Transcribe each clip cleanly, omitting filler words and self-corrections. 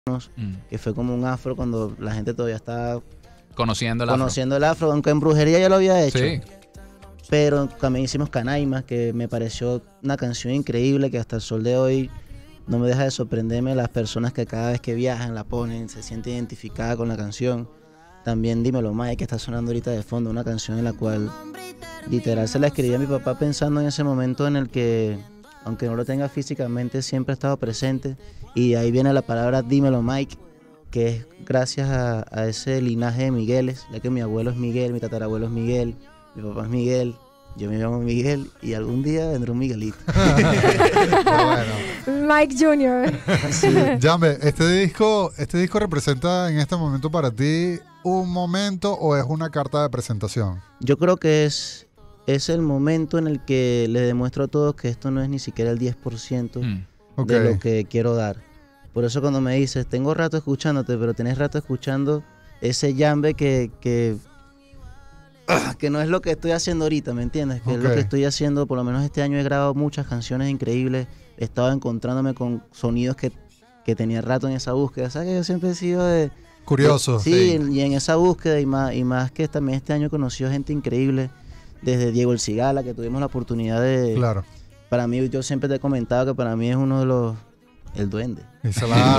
que fue como un afro cuando la gente todavía estaba conociendo el afro, aunque en brujería ya lo había hecho. Sí. Pero también hicimos Canaima, que me pareció una canción increíble que hasta el sol de hoy no me deja de sorprenderme las personas que cada vez que viajan la ponen, se sienten identificadas con la canción. También Dímelo Mike, que está sonando ahorita de fondo, una canción en la cual literal se la escribí a mi papá pensando en ese momento en el que, aunque no lo tenga físicamente, siempre ha estado presente. Y ahí viene la palabra Dímelo Mike, que es gracias a ese linaje de Migueles, ya que mi abuelo es Miguel, mi tatarabuelo es Miguel, mi papá es Miguel, yo me llamo Miguel y algún día vendrá un Miguelito. Bueno. Mike Jr. Sí. Jambe, ¿este disco representa en este momento para ti un momento o es una carta de presentación? Yo creo que es el momento en el que le demuestro a todos que esto no es ni siquiera el 10% Okay. de lo que quiero dar. Por eso cuando me dices, tengo rato escuchándote, pero tenés rato escuchando ese Jambe que no es lo que estoy haciendo ahorita, ¿me entiendes? Que es lo que estoy haciendo, por lo menos este año he grabado muchas canciones increíbles, he estado encontrándome con sonidos que tenía rato en esa búsqueda. ¿Sabes que yo siempre he sido curioso? Sí, y en esa búsqueda y más que también este año he conocido gente increíble, desde Diego El Cigala, que tuvimos la oportunidad de... Claro. Para mí, yo siempre te he comentado que para mí es uno de los... El duende. Y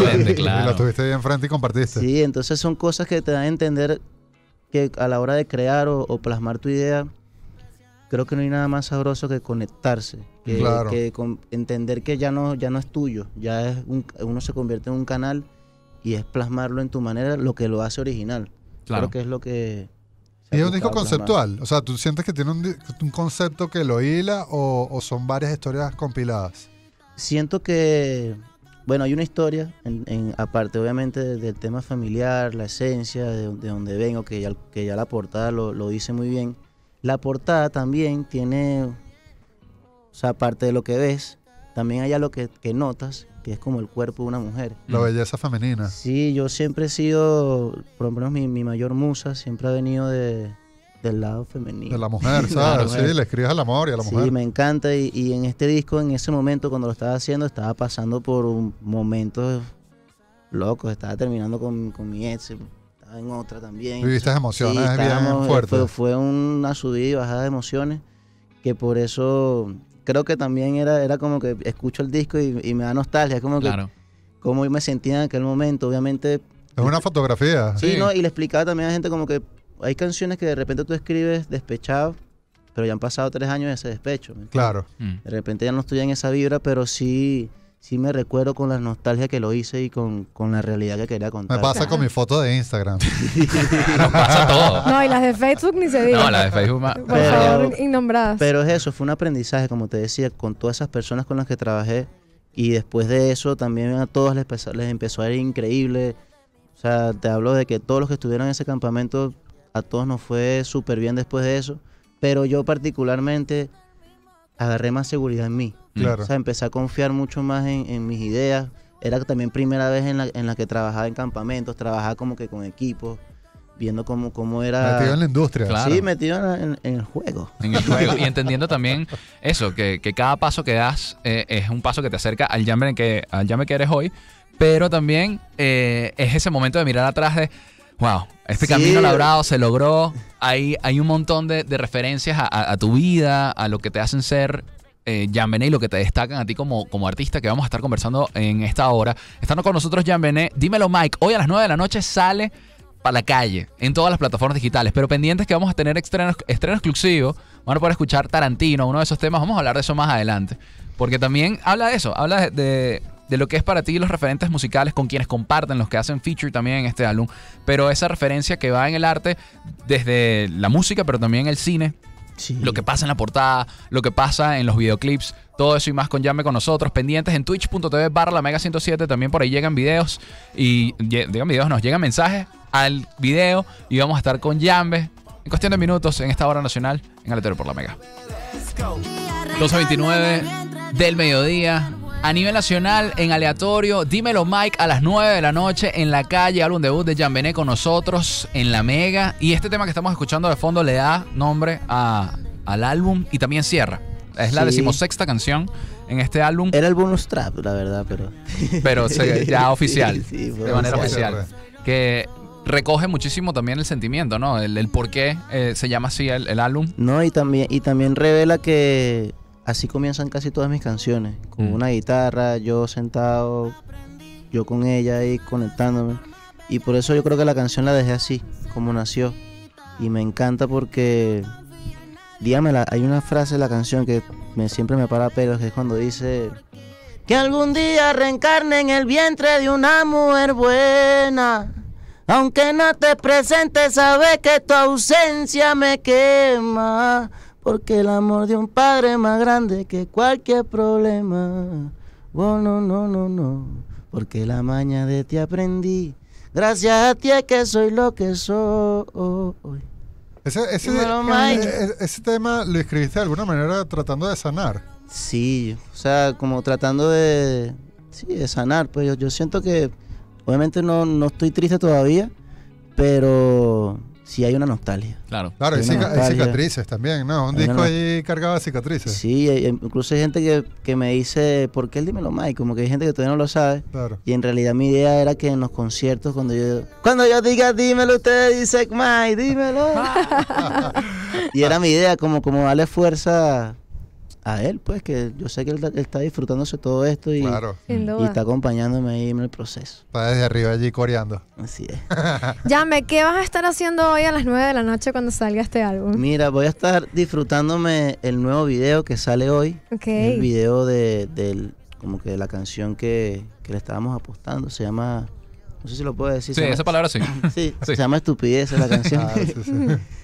lo tuviste ahí enfrente y compartiste. Sí, entonces son cosas que te dan a entender que a la hora de crear o plasmar tu idea, creo que no hay nada más sabroso que conectarse, que entender que ya no es tuyo, ya es uno se convierte en un canal y es plasmarlo en tu manera, lo que lo hace original. Claro. Creo que es lo que... ¿Y es un disco conceptual? O sea, ¿tú sientes que tiene un concepto que lo hila o son varias historias compiladas? Siento que... Bueno, hay una historia, aparte obviamente del tema familiar, la esencia, de donde vengo, que ya la portada lo dice muy bien. La portada también tiene, o sea, aparte de lo que ves, también hay algo que notas, que es como el cuerpo de una mujer. La belleza femenina. Sí, yo siempre he sido, por lo menos mi mayor musa, siempre ha venido del lado femenino. De la mujer, ¿sabes? Sí, le escribes al amor y a la mujer. Sí, me encanta. Y en este disco, en ese momento, cuando lo estaba haciendo, estaba pasando por un momento loco. Estaba terminando con mi ex, estaba en otra también. Viviste emociones bien fuertes. Fue una subida y bajada de emociones, que por eso creo que también era como que escucho el disco y me da nostalgia. Es como que cómo yo me sentía en aquel momento. Obviamente... Es una fotografía. Sí, ¿no? Y le explicaba también a la gente como que hay canciones que de repente tú escribes despechado, pero ya han pasado 3 años de ese despecho. Claro. De repente ya no estoy en esa vibra, pero sí me recuerdo con la nostalgia que lo hice y con la realidad que quería contar. Me pasa con mi foto de Instagram. Nos pasa todo. No, y las de Facebook ni se diga. No, las de Facebook por favor, innombradas. Pero es eso, fue un aprendizaje, como te decía, con todas esas personas con las que trabajé. Y después de eso también a todos les empezó a ir increíble. O sea, te hablo de que todos los que estuvieron en ese campamento, a todos nos fue súper bien después de eso, pero yo particularmente agarré más seguridad en mí. Claro. O sea, empecé a confiar mucho más en mis ideas. Era también primera vez en la que trabajaba en campamentos, trabajaba como que con equipos, viendo cómo era... Metido en la industria. Claro. Sí, metido en el juego. En el juego. Y entendiendo también eso, que cada paso que das es un paso que te acerca al Jambe que eres hoy, pero también es ese momento de mirar atrás de... Wow, este camino labrado se logró. Hay un montón de referencias a tu vida, a lo que te hacen ser Jambené y lo que te destacan a ti como artista, que vamos a estar conversando en esta hora. Estando con nosotros Jambené, Dímelo Mike, hoy a las 9 de la noche sale para la calle, en todas las plataformas digitales, pero pendientes que vamos a tener estreno exclusivo. Van a poder escuchar Tarantino, uno de esos temas. Vamos a hablar de eso más adelante, porque también habla de eso, habla de lo que es para ti los referentes musicales con quienes comparten, los que hacen feature también en este álbum, pero esa referencia que va en el arte desde la música, pero también el cine, lo que pasa en la portada, lo que pasa en los videoclips, todo eso y más con Jambe con nosotros, pendientes en twitch.tv/lamega107, también por ahí llegan videos nos llegan mensajes al video y vamos a estar con Jambe en cuestión de minutos en esta hora nacional en Aleatorio por la Mega. 12:29 del mediodía. A nivel nacional, en Aleatorio, Dímelo Mike a las 9 de la noche en la calle, álbum debut de Jambené con nosotros en la Mega. Y este tema que estamos escuchando de fondo le da nombre al álbum y también cierra. Es la 16ª canción en este álbum, Era el bonus trap, la verdad, pero ya oficial, Sí, fue de manera oficial. oficial, que recoge muchísimo también el sentimiento, ¿no? El por qué se llama así el álbum. No, y también revela que así comienzan casi todas mis canciones, con una guitarra, yo sentado, yo con ella ahí conectándome. Y por eso yo creo que la canción la dejé así, como nació. Y me encanta porque, dígamela, hay una frase de la canción que siempre me para pelos, que es cuando dice que algún día reencarne en el vientre de una mujer buena. Aunque no te presentes, sabes que tu ausencia me quema. Porque el amor de un padre es más grande que cualquier problema. Oh, no, no, no, no. Porque la maña de ti aprendí. Gracias a ti es que soy lo que soy. Ese tema lo escribiste de alguna manera tratando de sanar. Sí, o sea, como tratando de sanar. Pues yo siento que obviamente no estoy triste todavía, pero sí hay una nostalgia. Claro. Claro, hay Hay una nostalgia. cicatrices también, ¿no? Un Hay disco una- ahí cargado de cicatrices. Sí, incluso hay gente que me dice, ¿por qué el Dímelo Mike? Como que hay gente que todavía no lo sabe. Claro. Y en realidad mi idea era que en los conciertos, cuando yo diga dímelo, ustedes dicen Mike, dímelo. Y era mi idea, como darle fuerza a él, pues, que yo sé que él está disfrutándose todo esto y, Claro. Sin y duda. está acompañándome ahí en el proceso. Está desde arriba allí coreando. Así es. Yambe, ¿qué vas a estar haciendo hoy a las 9 de la noche cuando salga este álbum? Mira, voy a estar disfrutándome el nuevo video que sale hoy. Ok. El video como que de la canción que le estábamos apostando. Se llama, no sé si lo puedo decir. Sí, se llama- esa palabra sí. Sí, Sí. se llama Estupidez la canción. Ah, sí, sí.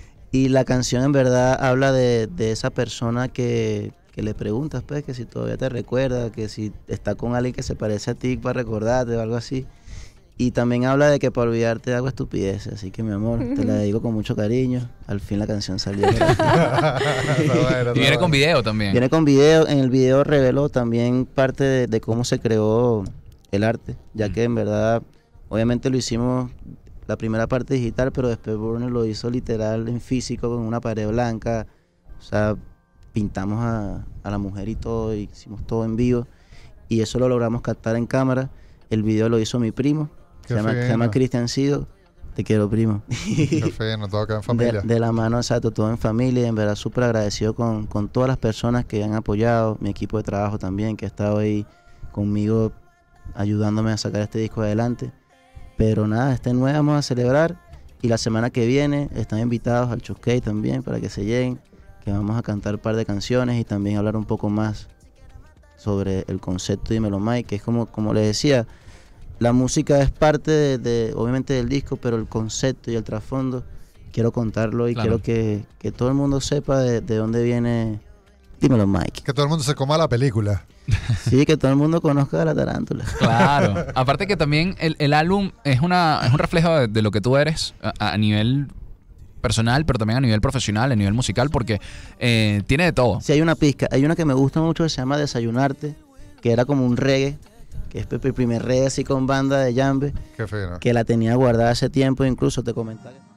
Y la canción en verdad habla de esa persona que le preguntas, pues, que si todavía te recuerda, que si está con alguien que se parece a ti para recordarte o algo así. Y también habla de que para olvidarte hago estupideces. Así que, mi amor, te la dedico con mucho cariño. Al fin la canción salió. Está bueno, Y viene con video también. Viene con video. En el video reveló también parte de cómo se creó el arte, ya que en verdad, obviamente lo hicimos la primera parte digital, pero después Burner lo hizo literal en físico con una pared blanca. O sea, pintamos a la mujer y todo, y hicimos todo en vivo. Y eso lo logramos captar en cámara. El video lo hizo mi primo, Qué se llama fino. Cristian Sido. Te quiero, primo. Qué fino, todo acá en familia. De la mano, exacto, todo en familia. En verdad, súper agradecido con todas las personas que han apoyado, mi equipo de trabajo también, que ha estado ahí conmigo ayudándome a sacar este disco adelante. Pero nada, este 9 vamos a celebrar y la semana que viene están invitados al Showcase también para que se lleguen, que vamos a cantar un par de canciones y también hablar un poco más sobre el concepto de Dímelo Mike, que es como les decía, la música es parte obviamente del disco, pero el concepto y el trasfondo quiero contarlo y Claro. quiero que todo el mundo sepa de dónde viene Dímelo Mike. Que todo el mundo se coma la película. Sí, que todo el mundo conozca a la tarántula. Claro. Aparte que también el álbum es un reflejo de lo que tú eres a nivel personal, pero también a nivel profesional, a nivel musical, porque tiene de todo. Sí, hay una pizca. Hay una que me gusta mucho que se llama Desayunarte, que era como un reggae, que es el primer reggae así con banda de Yambe, Qué fino. que la tenía guardada hace tiempo, incluso te comentaba.